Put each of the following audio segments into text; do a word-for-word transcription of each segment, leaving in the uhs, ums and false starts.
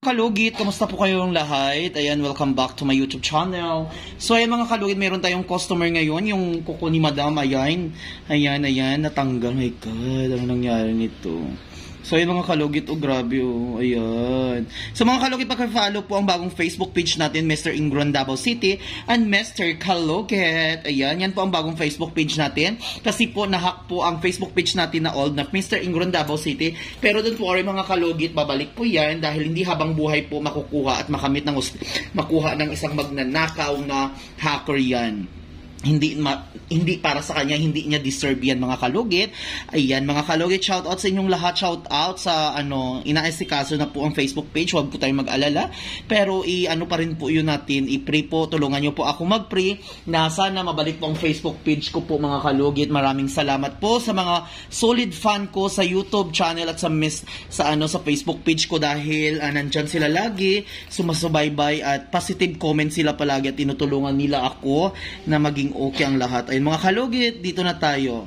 Kalugit, kamusta po kayong lahat? Ayan, welcome back to my YouTube channel. So ayan mga kalugit, mayroon tayong customer ngayon, yung kuko ni Madam, ayan. Ayan, ayan, natanggal. My God, ano nangyari nito? So ayan mga kalugit, oh grabe oh, ayan. So mga kalugit, pag-follow po ang bagong Facebook page natin, Mister Ingron Davao City and Mister Kalugit. Ayan, yan po ang bagong Facebook page natin. Kasi po, nahack po ang Facebook page natin na old na Mister Ingron Davao City. Pero doon po rin mga kalugit, babalik po yan dahil hindi habang buhay po makukuha at makamit ng makuha ng isang magnanakaw na hacker yan. Hindi ma, hindi para sa kanya, hindi niya deserve yan mga kalugit. Ayan mga kalugit, shout out sa inyong lahat, shout out sa ano, inaasikaso na po ang Facebook page, huwag po tayong mag-alala. Pero i ano pa rin po yun natin, i-pray po, tulungan niyo po ako mag-pray na sana mabalik po ang Facebook page ko po mga kalugit. Maraming salamat po sa mga solid fan ko sa YouTube channel at sa miss sa ano sa Facebook page ko dahil uh, nandyan sila lagi, sumasubaybay at positive comment sila palagi at tinutulungan nila ako na maging okay ang lahat. Ayun mga kalugit, dito na tayo.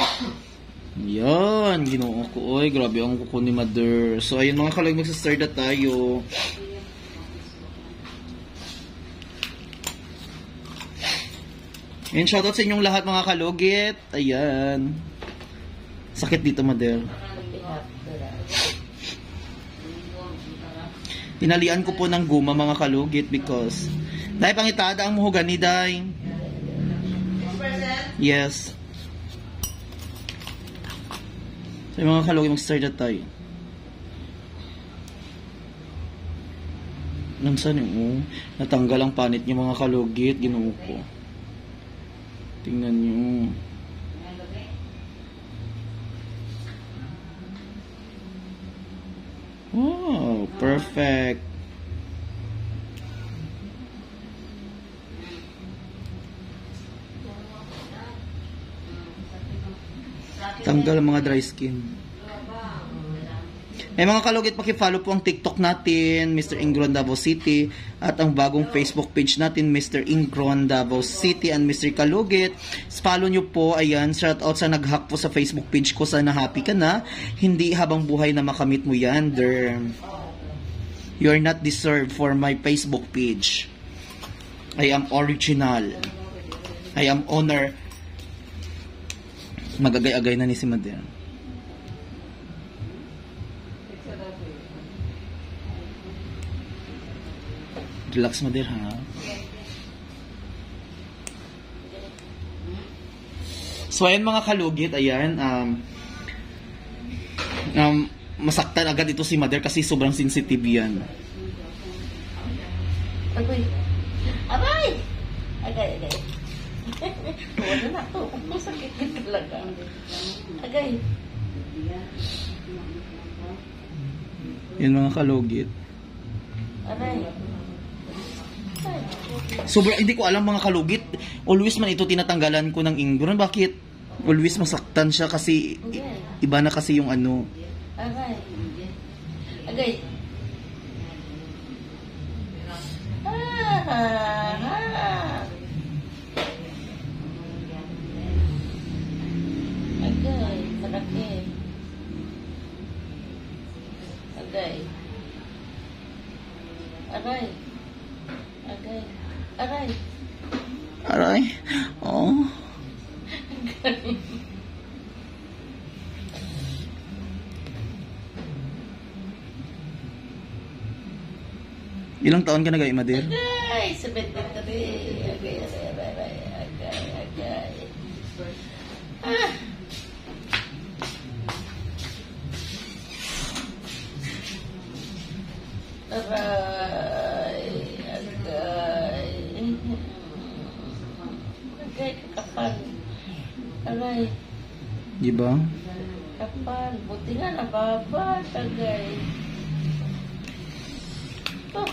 Yan, ginoo ko. Oy, grabe ang kuko ni Mother. So ayun mga kalugit, magsa-start na tayo. Ayun, shoutout sa inyong lahat mga kalugit. Ayan. Sakit dito, Mother. Tinalian ko po ng guma mga kalugit because dahil pangitada ang muhugani dahil. Yes. So yung mga kalugit, mag-start na tayo. Nansan yung oh, natanggal ang panit niyo mga kalugit, ginoo ko. Tingnan niyo. Oh, perfect. Tanggal ang mga dry skin. Eh mga kalugit, paki-follow po ang TikTok natin, Mister Ingron Davao City, at ang bagong Facebook page natin, Mister Ingron Davao City and Mister Kalugit. Follow nyo po, ayan, shout out sa nag-hack po sa Facebook page ko, sana happy ka na. Hindi habang buhay na makamit mo yan, der. You're not deserved for my Facebook page. I am original. I am honor. Magagay-agay na ni si Mother. Relax, Mother, ha? So, ayan mga kalugit, ayan, um, um, masaktan agad ito si Mother kasi sobrang sensitive yan. Agoy! Aray! Agay, agay. Wala na to. Masakit yun talaga. Agay. Yan mga kalugit. Aray. Sobrang, hindi ko alam mga kalugit. Always man ito tinatanggalan ko ng Ingron. Bakit? Always masaktan siya kasi iba na kasi yung ano. Agay. Agay. Ah, ah. Agay, malaki. Agay. Aray. Agay. Aray. Aray. Oh. Agay. Ilang taon ka na gay, Mother? Agay, seventy-three. Agay, agay, agay, agay, agay. Ah. Aray, agay. Agay, kapal. Aray. Di ba? Kapal. Buti nga nababa. Agay. Oh.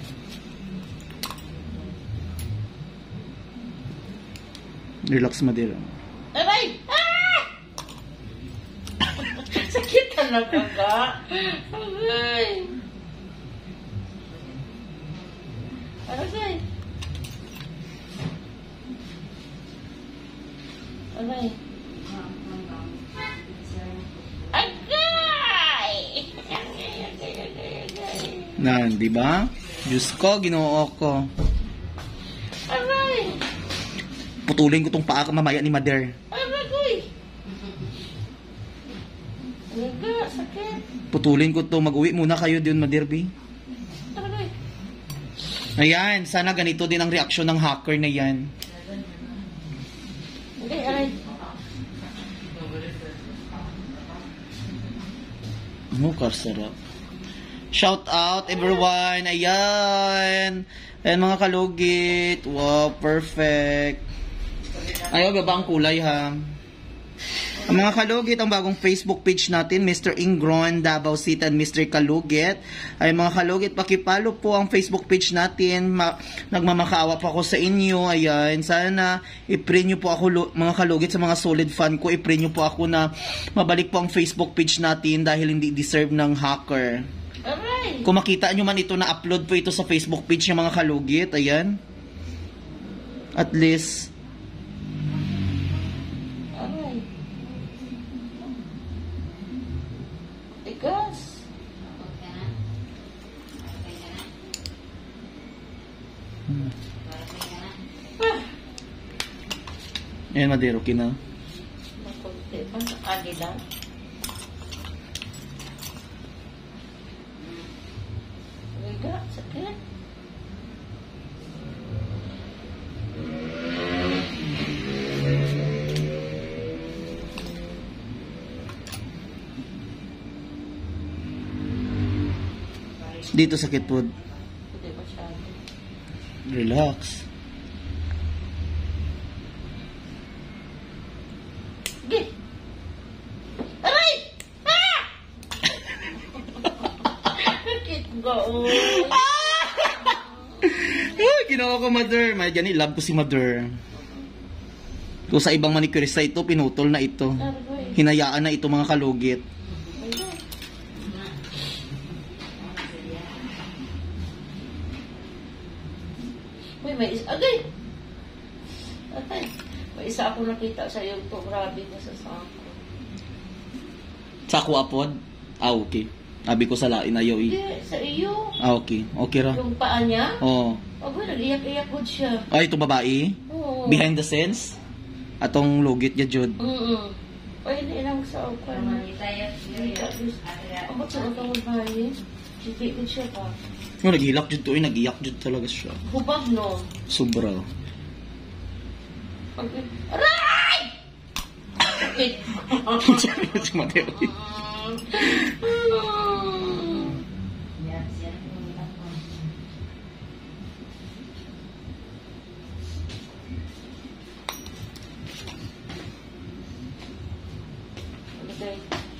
Relax, Mother. Aray! Ah! Sakit talaga ka. Agay. Agay. Agay. Agay! Agay, agay, agay, agay. Na, di ba? Diyos ko, ginoo ko. Aray! Putulin ko tong paa ka mamaya ni Mother. Aray ko eh! Alaga, sakit. Putulin ko to. Mag-uwi muna kayo doon, Mother B. Aray! Ayan, sana ganito din ang reaksyon ng hacker na yan. Hindi, aray. Ano ka sarap. Shout out everyone. Ayan. Ayan mga kalugit. Wow, perfect. Ayaw, baba ang kulay ha. Ang mga kalugit, ang bagong Facebook page natin, Mister Ingron, Davao City and Mister Kalugit. Ay mga kalugit, pakipalo po ang Facebook page natin. Ma nagmamakaawa po ako sa inyo. Ayan, sana i-pray nyo po ako mga kalugit sa mga solid fan ko. I-pray nyo po ako na mabalik po ang Facebook page natin dahil hindi deserve ng hacker. Aray! Kung makita nyo man ito, na-upload po ito sa Facebook page ng mga kalugit. Ayan. At least, Aray. Tigas. hmm. Ah! Ayan, Madero, kina. Makunti pa. Agila. Alaga, sakit. Dito sakit po. Hindi masyado. Relax. Gi! Aray! Ah! Sakit ko. Ay, ginawa ko, Mother. May gani, love ko si Mother. Kung sa ibang manicurista ito, pinutol na ito. Aray. Hinayaan na ito mga kalugit. Uy, may isa. Agay! Atay. May isa ako nakita sa YouTube. Grabe na sa sako. Sa ako apod? Ah, okay. Abi ko sa lain ayaw eh. Hindi, sa iyo. Ah, okay. Okay ra. Yung paa niya. Oo. Aba, nag-iyak-iyak po siya. Ay, ito babae? Oo. Behind the scenes? Atong lugit ya jud. Mm-mm. Ay, hindi lang sa ako. Aba, sa utang babae. Sige, ko siya pa. Yung naghilak jud to, eh, nag-iyak jud talaga siya. Hubab, no? Sobra. Pag... Aray! Sakit. Si Mateo. Okay.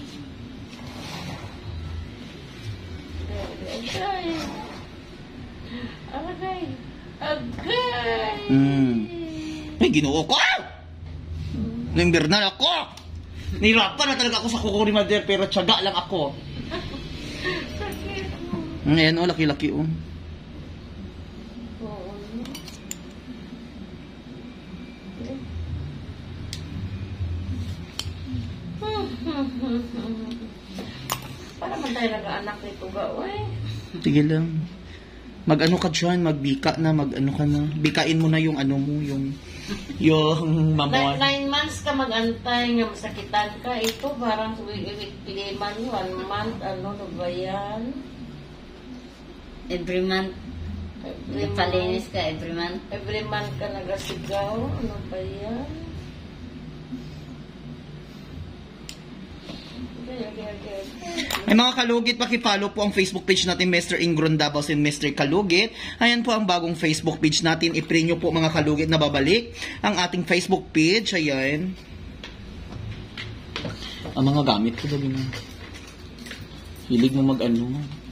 Agay. Agay. Agay. Hmm. Ay, ginoo ko! Nang Bernal ako! Nahirapan na talaga ako sa kuko ni Mother, pero tiyaga lang ako. Sakit. Ngayon, oh, laki-laki, oh. Oo. Para man tayo nag-aanak nito ga, uy. Sige lang. Mag-ano ka dyan, magbika na, mag-ano ka na. Bikain mo na yung ano mo, yung... yung Nine, mamon. nine months ka mag-antay nga masakitan ka. Ito parang piliman one month. Ano na ba yan? Every month, Every nagpalinis month. ka every month. Every month ka nagasigaw. Ano ba yan? Okay, okay, okay. Ay mga kalugit, pakipollow po ang Facebook page natin, Mister Ingron Davao and Mister Kalugit. Ayan po ang bagong Facebook page natin. I-pray nyo po mga kalugit na babalik ang ating Facebook page. Ayan. Ang mga gamit ko dali na. Hilig mo mag-ano.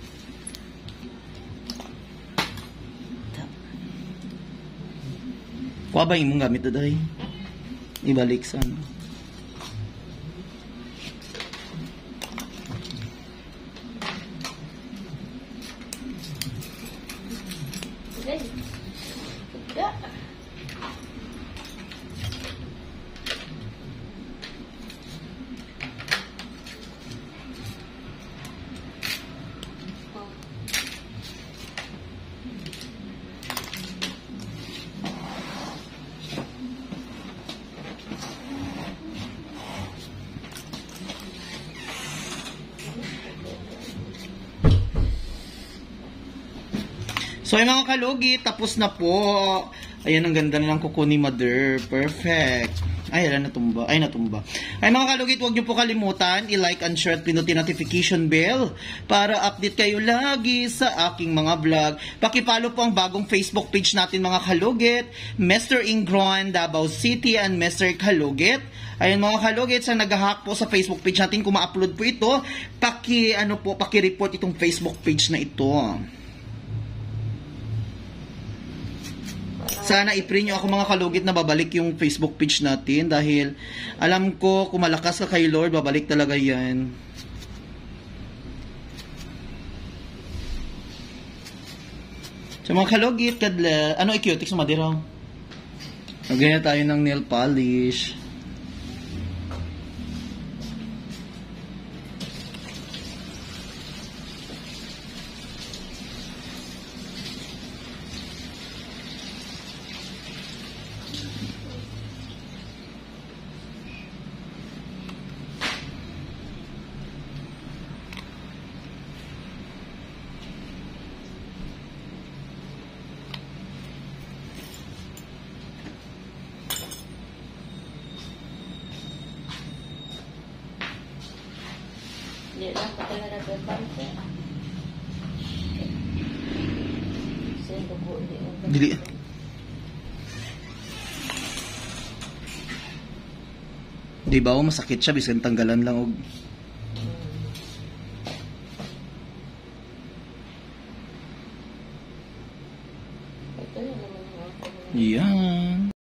Kuha ba yung mong gamit na dali? Ibalik sa ano. Okay. Yeah. So, ay mga kalugit, tapos na po. Ayan, ang ganda na ng kuko ni Mother. Perfect. Ay, alam, natumba. Ay, natumba. Ay, mga kalugit, huwag niyo po kalimutan, i-like and share at pinutin notification bell para update kayo lagi sa aking mga vlog. Pakipalo po ang bagong Facebook page natin, mga kalugit. Mister Ingron, Davao City, and Mister Kalugit. Ayun mga kalugit, sa nag-hack po sa Facebook page natin, kung ma-upload po ito, paki, ano po, paki-report itong Facebook page na ito. Sana i-pray nyo ako mga kalugit na babalik yung Facebook page natin dahil alam ko kung malakas ka kay Lord, babalik talaga yan. So mga kalugit, kadla, ano i-cutics mo madiraw? Lagyan na tayo ng nail polish. Hindi na, patay na nagpapante. Sendo ko, hindi mo. Dili. Di ba, masakit siya, bisan tanggalan lang og. Ito yun naman mga Yan.